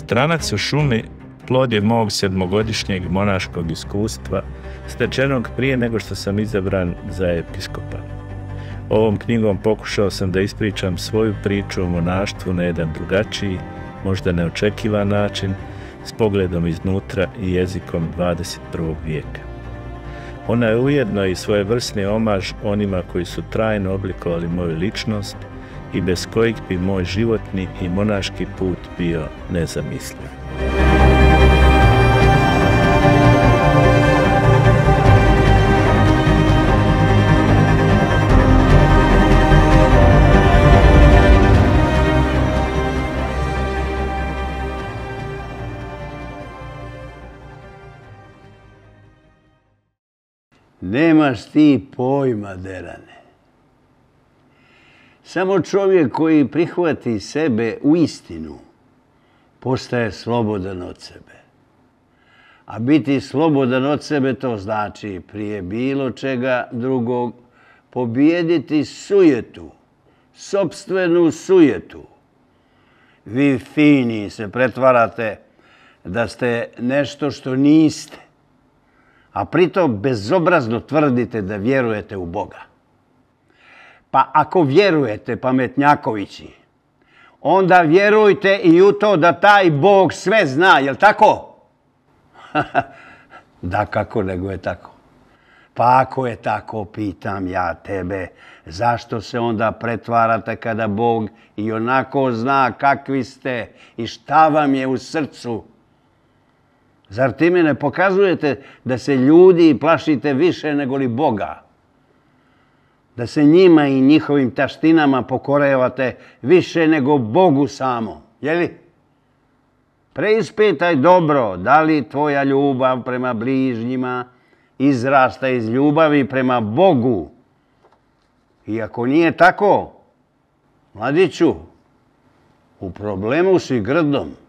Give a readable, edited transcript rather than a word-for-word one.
Stranac u šumi plod je mog 7-godišnjeg monaškog iskustva, stečenog prije nego što sam izabran za episkopa. Ovom knjigom pokušao sam da ispričam svoju priču o monaštvu na jedan drugačiji, možda neočekivan način, s pogledom iznutra i jezikom 21. vijeka. Ona je ujedno i svojevrsni omaž onima koji su trajno oblikovali moju ličnost i bez kojih bi moj životni i monaški put bio nezamisliv. Nemaš ti pojma, Derane. Samo čovjek koji prihvati sebe u istinu postaje slobodan od sebe. A biti slobodan od sebe to znači prije bilo čega drugog pobijediti sujetu, sopstvenu sujetu. Vi fini se pretvarate da ste nešto što niste, a pritom bezobrazno tvrdite da vjerujete u Boga. Pa ako vjerujete, pametnjakovići, onda vjerujte i u to da taj Bog sve zna, jel tako? Da, kako nego je tako. Pa ako je tako, pitam ja tebe, zašto se onda pretvarate kada Bog i onako zna kakvi ste i šta vam je u srcu? Zar time ne pokazujete da se ljudi plašite više nego li Boga? Da se njima i njihovim taštinama pokorevate više nego Bogu samo, jeli? Preispitaj dobro, da li tvoja ljubav prema bližnjima izrasta iz ljubavi prema Bogu. I ako nije tako, mladiću, u problemu si grdom.